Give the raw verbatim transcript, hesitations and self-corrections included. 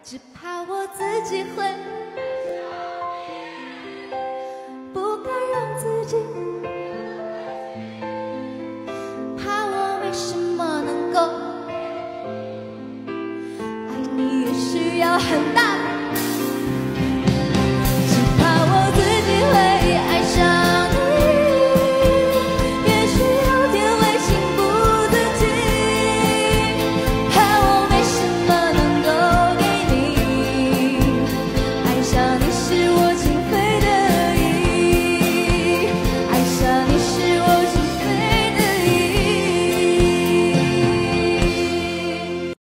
只怕我自己会不敢让自己，怕我没什么能够爱你，也需要很大